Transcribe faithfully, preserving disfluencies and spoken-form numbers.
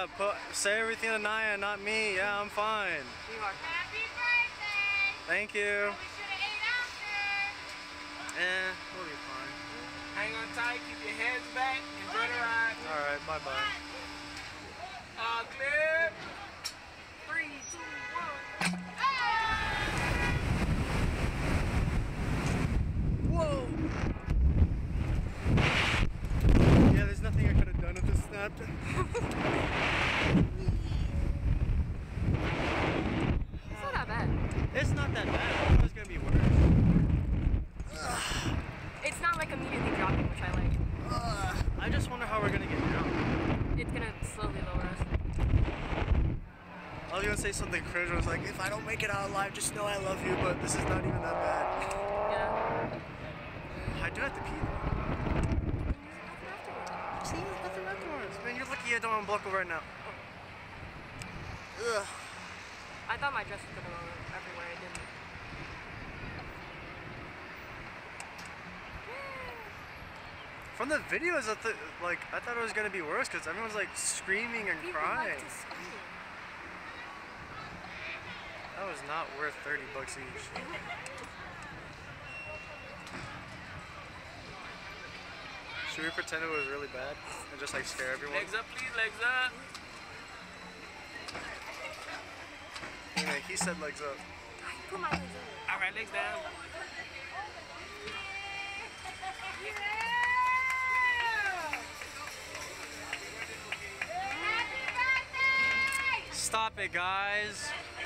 Yeah, put, say everything to Naya, not me. Yeah, I'm fine. You are. Happy birthday! Thank you. We should have ate after. Eh, we'll be fine. Hang on tight, keep your hands back, enjoy the ride. Alright, bye bye. Uh, clip. Three, two, one. Whoa! Yeah, there's nothing I could have done if this snapped. It's not that bad. It's not that bad. I thought it was gonna be worse. It's not like immediately dropping, which I like. Uh, I just wonder how we're gonna get down. It's gonna slowly lower us. I was gonna say something cringe. I was like, if I don't make it out alive, just know I love you, but this is not even that bad. Yeah. I do have to pee though. See, nothing afterwards. Man, you're lucky I don't unbuckle right now. Ugh. I thought my dress was gonna go everywhere. It didn't. From the videos, I th like I thought it was gonna be worse because everyone's like screaming and People crying. like to scream. That was not worth thirty bucks each. Should we pretend it was really bad and just like scare everyone? Legs up, please. Legs up. Yeah, he said legs up. I put my legs up. All right, legs down. Stop it, guys.